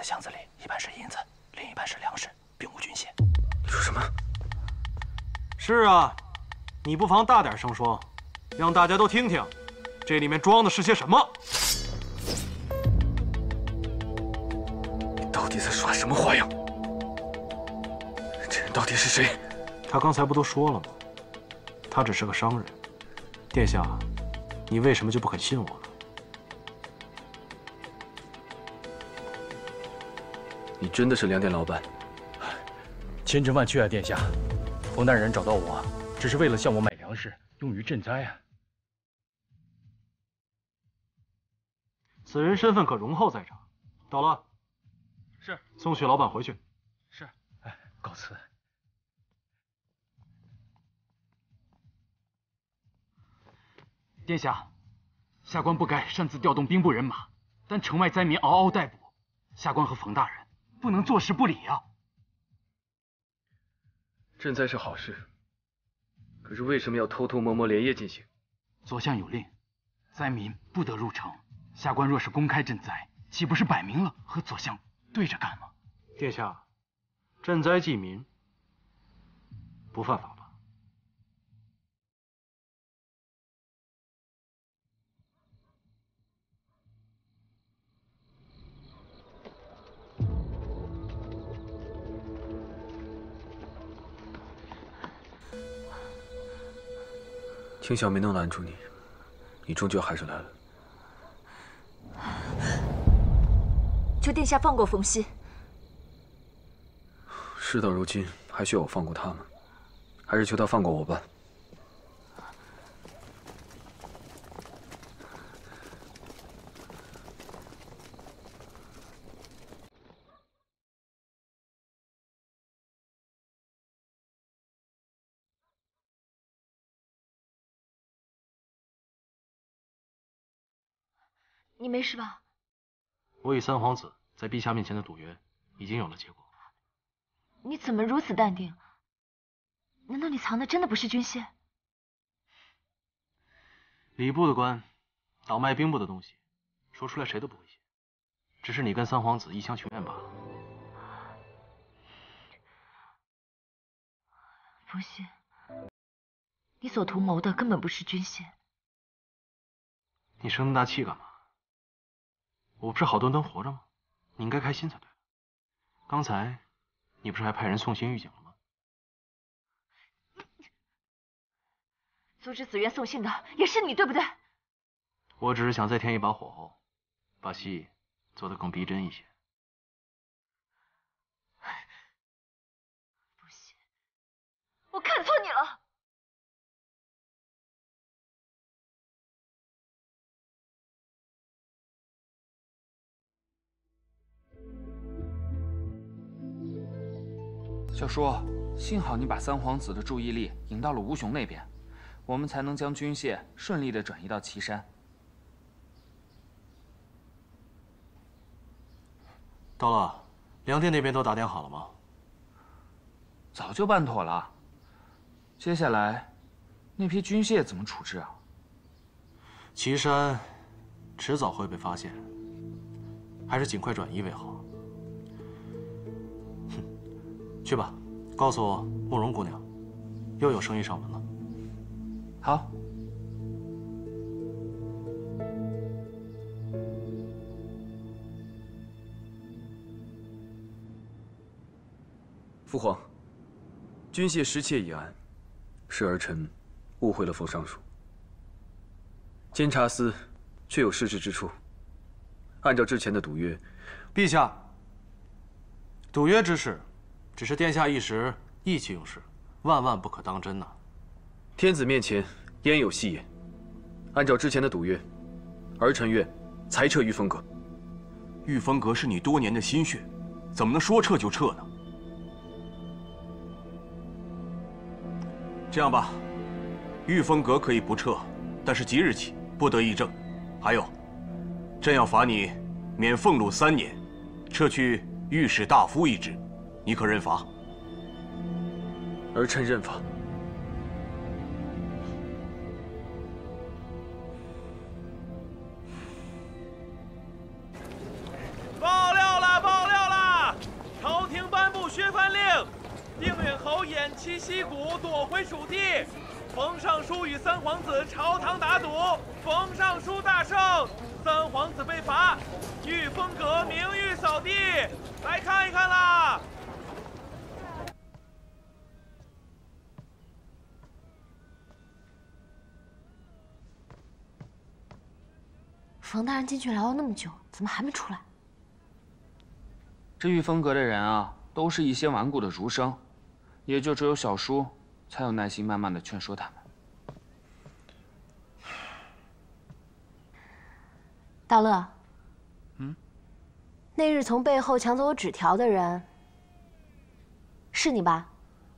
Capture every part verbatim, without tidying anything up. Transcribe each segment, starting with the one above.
箱子里一半是银子，另一半是粮食，并无军械。 你说什么？ 是啊，你不妨大点声说，让大家都听听，这里面装的是些什么。 你到底在耍什么花样？这人到底是谁？ 他刚才不都说了吗？他只是个商人。殿下，你为什么就不肯信我呢？ 你真的是粮店老板？ 千真万确啊，殿下！冯大人找到我，只是为了向我买粮食，用于赈灾啊。 此人身份可荣厚在场。到了。 是。 送许老板回去。 是。哎，告辞。殿下，下官不该擅自调动兵部人马，但城外灾民嗷嗷待哺，下官和冯大人 不能坐视不理啊！ 赈灾是好事，可是为什么要偷偷摸摸连夜进行？ 左相有令，灾民不得入城。下官若是公开赈灾，岂不是摆明了和左相对着干吗？ 殿下，赈灾济民，不犯法吧？ 青晓没能拦住你，你终究还是来了。 求殿下放过冯熙。 事到如今，还需要我放过他吗？还是求他放过我吧。 你没事吧？ 我与三皇子在陛下面前的赌约已经有了结果。 你怎么如此淡定？难道你藏的真的不是军械？ 礼部的官，倒卖兵部的东西，说出来谁都不会信。只是你跟三皇子一厢情愿罢了。 冯熙，你所图谋的根本不是军械。 你生那么大气干嘛？ 我不是好端端活着吗？你应该开心才对。刚才你不是还派人送信预警了吗？ 阻止紫渊送信的也是你，对不对？ 我只是想再添一把火候，把戏做得更逼真一些。 不行，我看错你了。 小叔，幸好你把三皇子的注意力引到了吴雄那边，我们才能将军械顺利的转移到岐山。 到了，粮店那边都打点好了吗？ 早就办妥了。接下来，那批军械怎么处置啊？ 岐山迟早会被发现，还是尽快转移为好。 去吧，告诉我慕容姑娘，又有生意上门了。 好。 父皇，军械失窃一案，是儿臣误会了冯尚书。监察司确有失职之处。按照之前的赌约， 陛下，赌约之事。 只是殿下一时意气用事，万万不可当真呐！ 天子面前焉有戏言？按照之前的赌约，儿臣愿裁撤御风阁。 御风阁是你多年的心血，怎么能说撤就撤呢？这样吧，御风阁可以不撤，但是即日起不得议政。还有，朕要罚你免俸禄三年，撤去御史大夫一职。 你可认罚？ 儿臣认罚。 爆料了！爆料栖溪谷，夺回蜀地。冯尚书与三皇子朝堂打赌，冯尚书大胜，三皇子被罚，御风阁名誉扫地。来看一看啦！ 冯大人进去聊了那么久，怎么还没出来？ 这御风阁的人啊，都是一些顽固的儒生，也就只有小叔才有耐心慢慢的劝说他们。 大乐， 嗯， 那日从背后抢走我纸条的人，是你吧？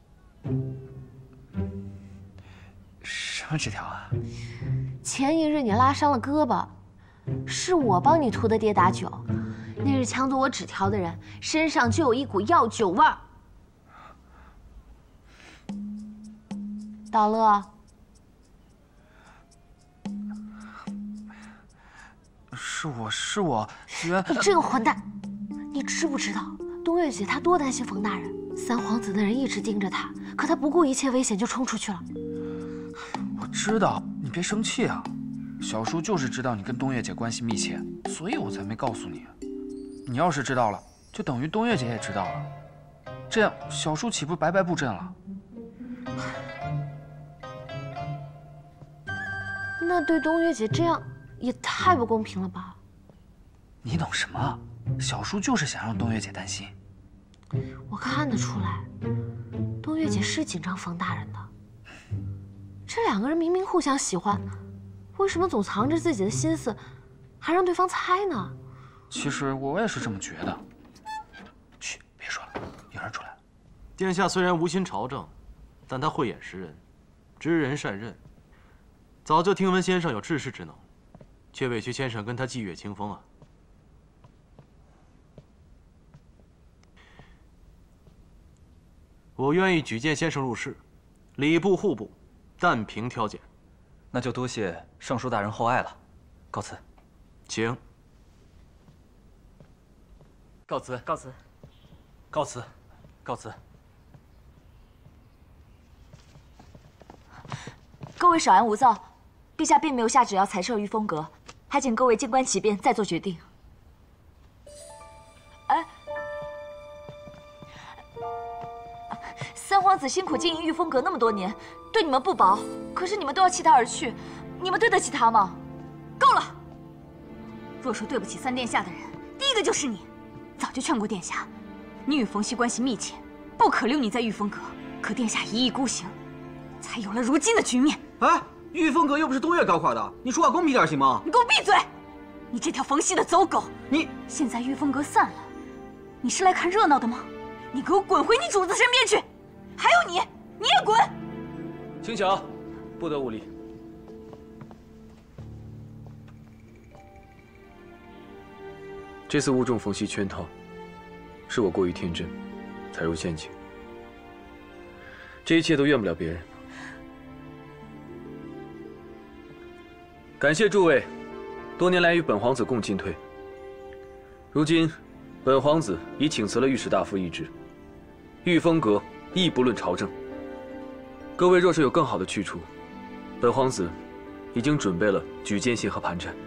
什么纸条啊？ 前一日你拉伤了胳膊，是我帮你涂的跌打酒。那日抢走我纸条的人身上就有一股药酒味儿。大乐， 是我是我，原你这个混蛋，你知不知道东岳姐她多担心冯大人？三皇子的人一直盯着他，可他不顾一切危险就冲出去了。 我知道，你别生气啊。小叔就是知道你跟东岳姐关系密切，所以我才没告诉你。你要是知道了，就等于东岳姐也知道了，这样小叔岂不白白布阵了？ 那对东岳姐这样也太不公平了吧？ 你懂什么？小叔就是想让东岳姐担心。 我看得出来，东岳姐是紧张冯大人的。这两个人明明互相喜欢，为什么总藏着自己的心思，还让对方猜呢？ 其实我也是这么觉得。嘘，别说了，有人出来了。 殿下虽然无心朝政，但他慧眼识人，知人善任。早就听闻先生有治世之能，却委屈先生跟他霁月清风啊。我愿意举荐先生入仕，礼部、户部，但凭挑拣。 那就多谢尚书大人厚爱了，告辞。 请。 告辞， 告辞， 告辞，告辞。 各位少安勿躁，陛下并没有下旨要裁撤御风阁，还请各位静观其变，再做决定。哎，三皇子辛苦经营御风阁那么多年，对你们不薄，可是你们都要弃他而去，你们对得起他吗？够了！若说对不起三殿下的人，第一个就是你。早就劝过殿下，你与冯熙关系密切，不可留你在御风阁。可殿下一意孤行，才有了如今的局面。 哎，御风阁又不是东岳搞垮的，你说话公平点行吗？ 你给我闭嘴！你这条冯熙的走狗！ 你现在御风阁散了，你是来看热闹的吗？你给我滚回你主子身边去！还有你，你也滚！ 请讲，不得无礼。这次误中冯熙圈套，是我过于天真，踩入陷阱。这一切都怨不了别人。感谢诸位多年来与本皇子共进退。如今，本皇子已请辞了御史大夫一职，御风阁亦不论朝政。各位若是有更好的去处，本皇子已经准备了举荐信和盘缠。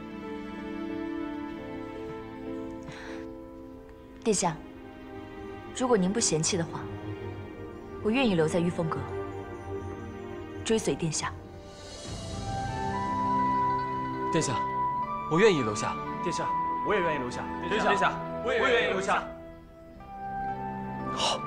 殿下，如果您不嫌弃的话，我愿意留在御风阁，追随殿下。 殿下，我愿意留下。殿下，我也愿意留下。殿下，殿下，我也愿意留下。 好，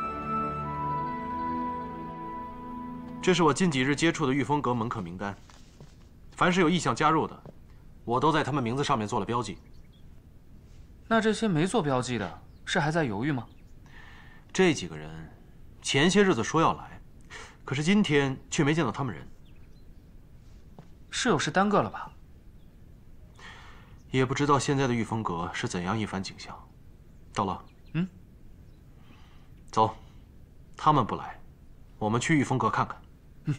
这是我近几日接触的御风阁门客名单，凡是有意向加入的，我都在他们名字上面做了标记。 那这些没做标记的，是还在犹豫吗？ 这几个人，前些日子说要来，可是今天却没见到他们人。 是有事耽搁了吧？ 也不知道现在的御风阁是怎样一番景象。到了， 嗯， 走，他们不来，我们去御风阁看看。 嗯。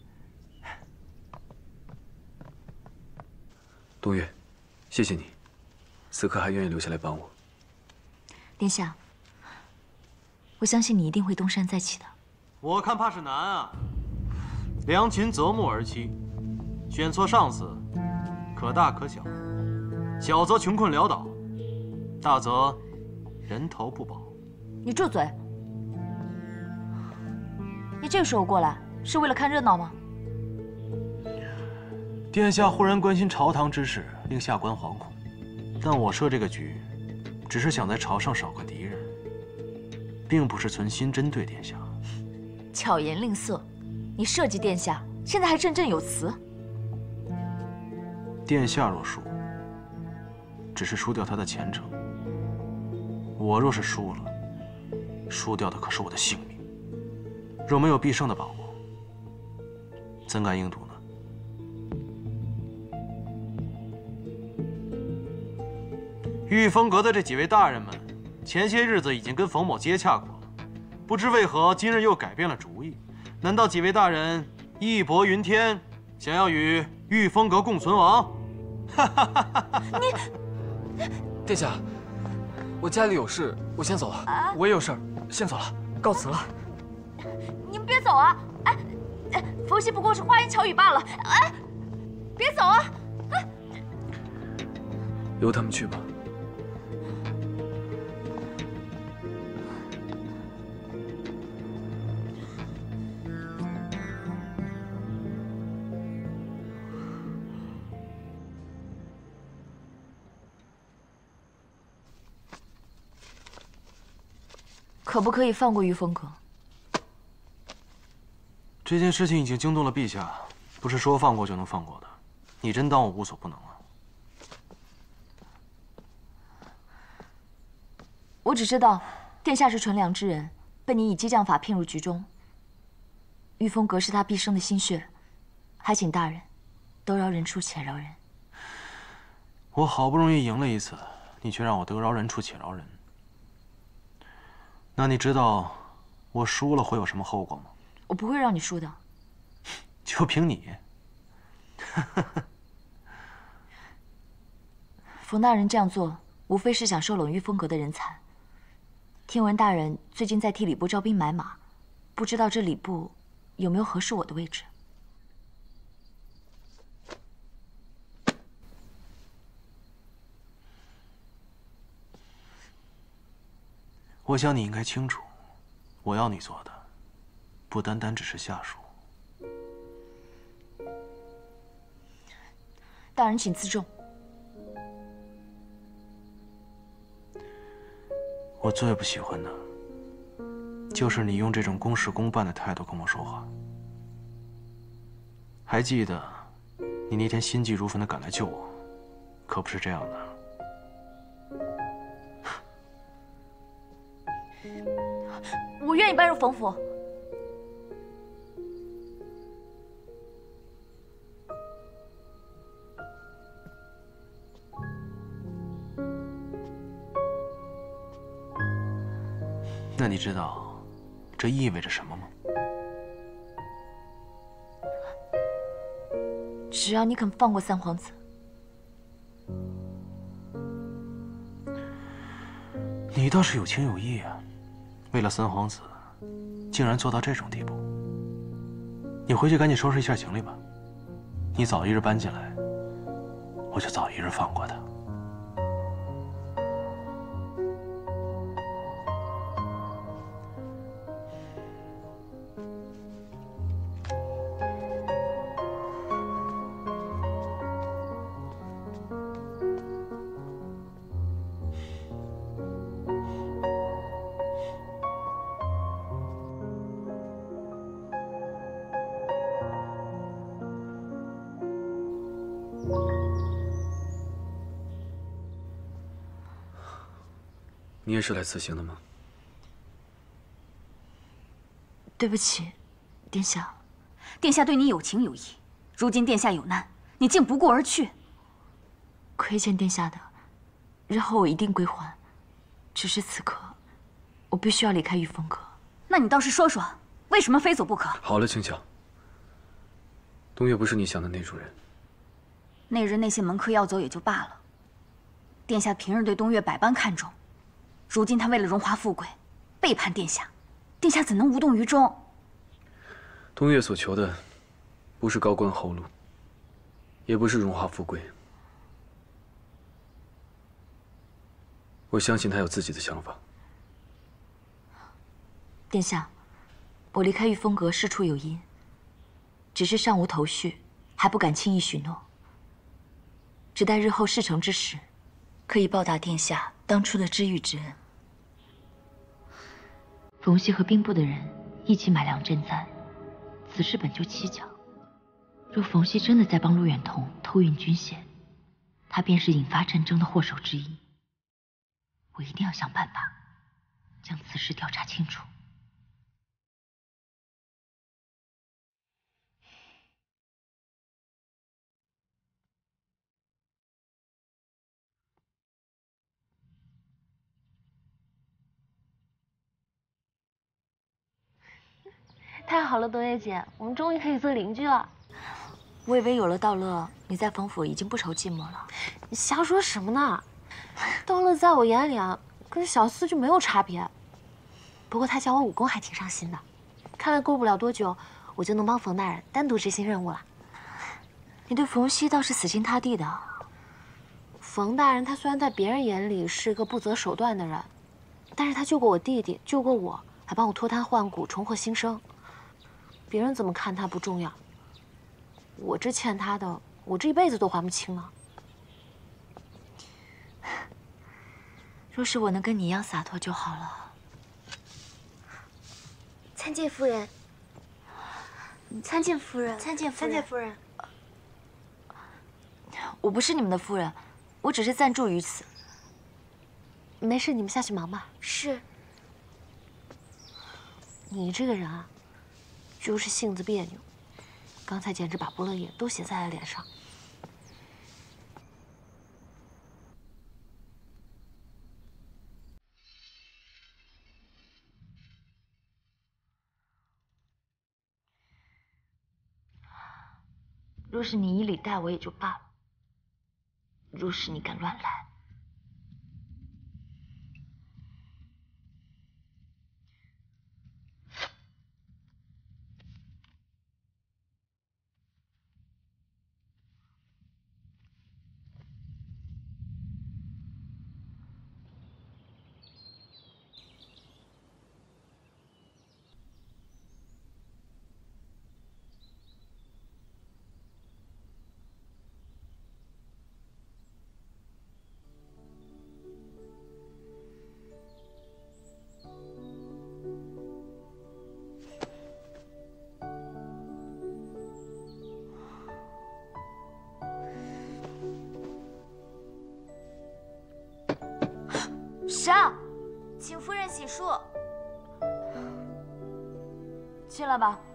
东岳，谢谢你。此刻还愿意留下来帮我， 殿下，我相信你一定会东山再起的。 我看怕是难啊。良禽择木而栖，选错上司，可大可小，小则穷困潦倒，大则人头不保。 你住嘴！你这个时候过来是为了看热闹吗？ 殿下忽然关心朝堂之事，令下官惶恐。但我设这个局，只是想在朝上少个敌人，并不是存心针对殿下。 巧言令色，你设计殿下，现在还振振有词。 殿下若输，只是输掉他的前程；我若是输了，输掉的可是我的性命。若没有必胜的把握，怎敢应赌呢？御风阁的这几位大人们，前些日子已经跟冯某接洽过了，不知为何今日又改变了主意。难道几位大人义薄云天，想要与御风阁共存亡？ 你， 殿下，我家里有事，我先走了。啊、我也有事儿，先走了，告辞了。 你们别走啊！哎，哎，佛系不过是花言巧语罢了。哎，别走啊！哎， 由他们去吧。 可不可以放过御风阁？ 这件事情已经惊动了陛下，不是说放过就能放过的。你真当我无所不能啊？ 我只知道，殿下是纯良之人，被你以激将法骗入局中。御风阁是他毕生的心血，还请大人得饶人处且饶人。 我好不容易赢了一次，你却让我得饶人处且饶人。那你知道我输了会有什么后果吗？ 我不会让你输的。 就凭你？ 冯大人这样做，无非是想收拢御风阁的人才。听闻大人最近在替礼部招兵买马，不知道这礼部有没有合适我的位置？ 我想你应该清楚，我要你做的，不单单只是下属。 大人请自重。 我最不喜欢的，就是你用这种公事公办的态度跟我说话。还记得，你那天心急如焚地赶来救我，可不是这样的。 我愿意搬入冯府。 那你知道这意味着什么吗？ 只要你肯放过三皇子。 你倒是有情有义啊！为了三皇子，竟然做到这种地步。你回去赶紧收拾一下行李吧。你早一日搬进来，我就早一日放过他。 你也是来辞行的吗？ 对不起，殿下。 殿下对你有情有义，如今殿下有难，你竟不顾而去。 亏欠殿下的，日后我一定归还。只是此刻，我必须要离开御风阁。 那你倒是说说，为什么非走不可？ 好了，青晓，东岳不是你想的那种人。 那日那些门客要走也就罢了，殿下平日对东岳百般看重。如今他为了荣华富贵，背叛殿下，殿下怎能无动于衷？ 东岳所求的，不是高官厚禄，也不是荣华富贵。我相信他有自己的想法。 殿下，我离开御风阁事出有因，只是尚无头绪，还不敢轻易许诺。只待日后事成之时，可以报答殿下当初的知遇之恩。冯熙和兵部的人一起买粮赈灾，此事本就蹊跷。若冯熙真的在帮陆远彤偷运军械，他便是引发战争的祸首之一。我一定要想办法将此事调查清楚。 太好了，东岳姐，我们终于可以做邻居了。 我以为有了道乐，你在冯府已经不愁寂寞了。 你瞎说什么呢？道乐在我眼里啊，跟小厮就没有差别。不过他教我武功还挺上心的，看来过不了多久，我就能帮冯大人单独执行任务了。 你对冯熙倒是死心塌地的。 冯大人他虽然在别人眼里是个不择手段的人，但是他救过我弟弟，救过我，还帮我脱胎换骨，重获新生。别人怎么看他不重要，我这欠他的，我这一辈子都还不清呢。 若是我能跟你一样洒脱就好了。 参见夫人，参见夫人， 参见夫人， 参见夫人。 我不是你们的夫人，我只是暂住于此。 没事，你们下去忙吧。 是。 你这个人啊，就是性子别扭，刚才简直把不乐意都写在了脸上。 若是你以礼待我也就罢了，若是你敢乱来，上， 请夫人洗漱。 进来吧。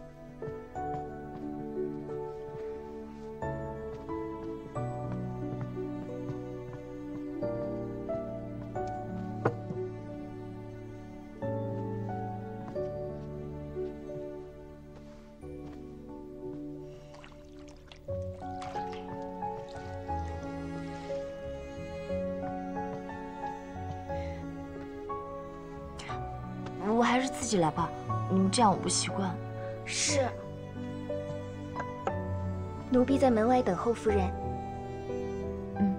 我还是自己来吧，你们这样我不习惯。 是。奴婢在门外等候夫人。 嗯。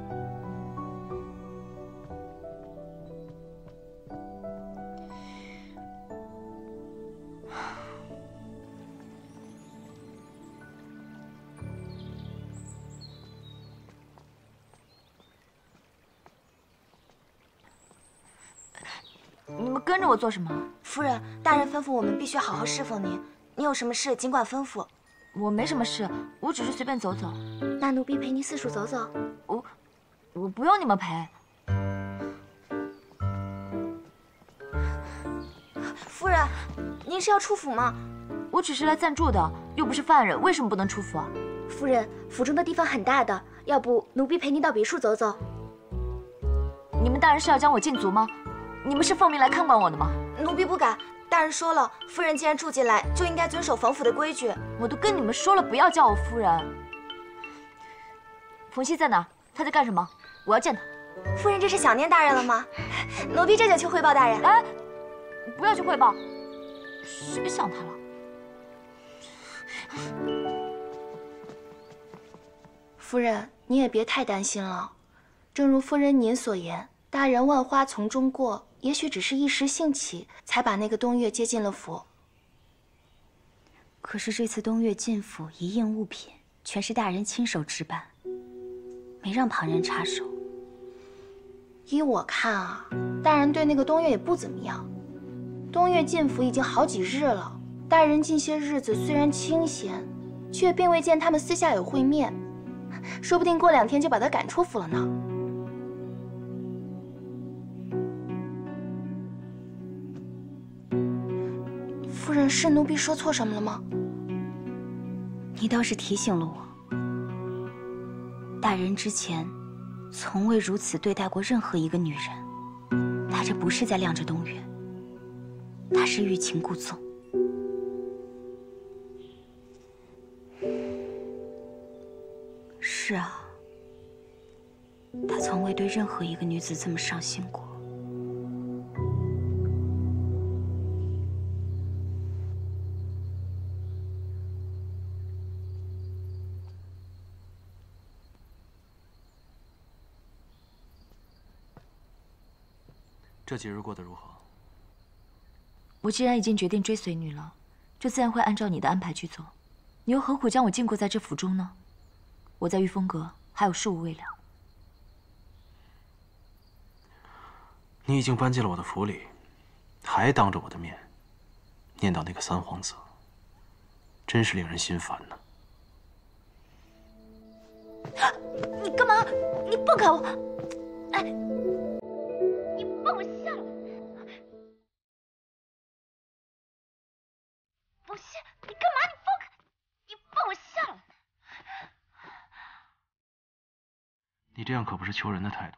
你们跟着我做什么？ 夫人，大人吩咐我们必须好好侍奉您。你有什么事尽管吩咐。 我没什么事，我只是随便走走。 那奴婢陪您四处走走。 我，我不用你们陪。 夫人，您是要出府吗？ 我只是来暂住的，又不是犯人，为什么不能出府啊？ 夫人，府中的地方很大的，要不奴婢陪您到别处走走。 你们大人是要将我禁足吗？你们是奉命来看管我的吗？ 奴婢不敢。大人说了，夫人既然住进来，就应该遵守冯府的规矩。 我都跟你们说了，不要叫我夫人。冯熙在哪？他在干什么？我要见他。 夫人这是想念大人了吗？奴婢这就去汇报大人。 哎，不要去汇报，谁想他了？ 夫人，你也别太担心了。正如夫人您所言，大人万花丛中过，也许只是一时兴起，才把那个东岳接进了府。 可是这次东岳进府，一应物品全是大人亲手置办，没让旁人插手。 依我看啊，大人对那个东岳也不怎么样。东岳进府已经好几日了，大人近些日子虽然清闲，却并未见他们私下有会面，说不定过两天就把他赶出府了呢。夫人，是奴婢说错什么了吗？ 你倒是提醒了我，大人之前从未如此对待过任何一个女人。他这不是在晾着东岳，他是欲擒故纵。是啊，他从未对任何一个女子这么上心过。 这几日过得如何？ 我既然已经决定追随你了，就自然会按照你的安排去做。你又何苦将我禁锢在这府中呢？我在御风阁还有事务未了。 你已经搬进了我的府里，还当着我的面念叨那个三皇子，真是令人心烦呢。 你干嘛？你放开我！哎，你放我下来！不是，你干嘛？你放开！你放我下来！ 你这样可不是求人的态度。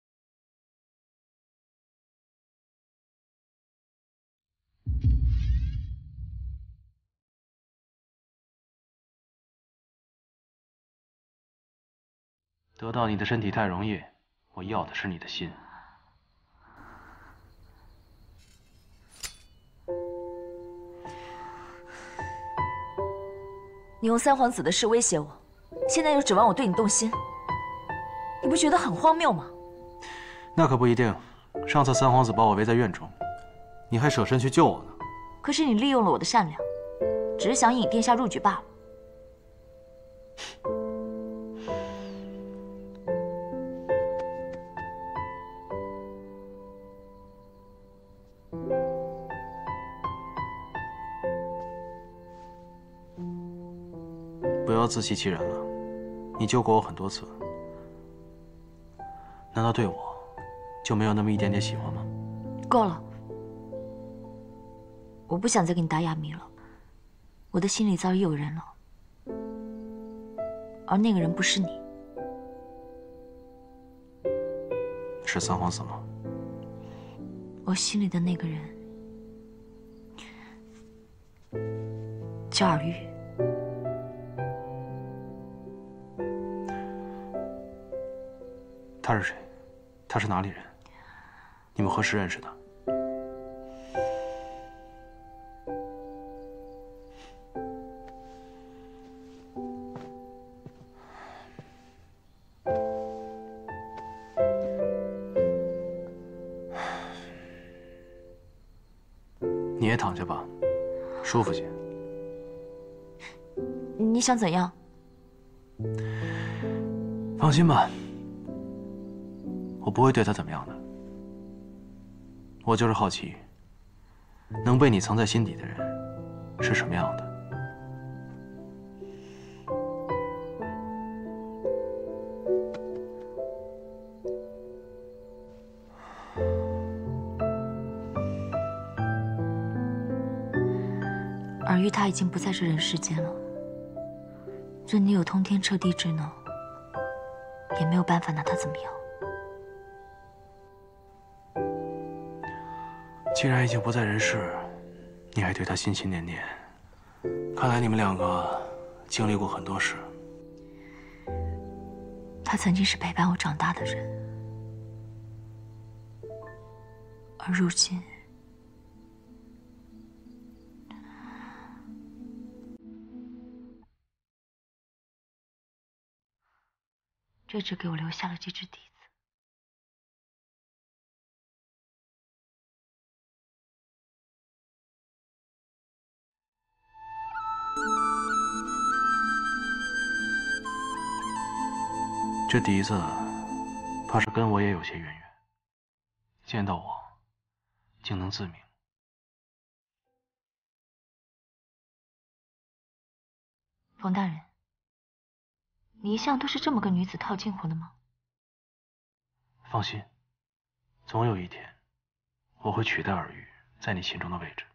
得到你的身体太容易，我要的是你的心。 你用三皇子的事威胁我，现在又指望我对你动心，你不觉得很荒谬吗？ 那可不一定。上次三皇子把我围在院中，你还舍身去救我呢。 可是你利用了我的善良，只是想引殿下入局罢了。 不要自欺欺人了，你救过我很多次，难道对我就没有那么一点点喜欢吗？ 够了，我不想再给你打哑谜了。我的心里早已有人了，而那个人不是你。 是三皇子吗？ 我心里的那个人叫尔玉。 他是谁？他是哪里人？你们何时认识的？你也躺下吧，舒服些。 你想怎样？ 放心吧。我不会对他怎么样的，我就是好奇，能被你藏在心底的人是什么样的。 尔玉他已经不在这人世间了，尊你有通天彻地之能，也没有办法拿他怎么样。 既然已经不在人世，你还对他心心念念，看来你们两个经历过很多事。 他曾经是陪伴我长大的人，而如今， 这只给我留下了这只笛子。 这笛子，怕是跟我也有些渊源。见到我，竟能自鸣。 冯大人，你一向都是这么跟女子套近乎的吗？ 放心，总有一天，我会取代尔虞在你心中的位置。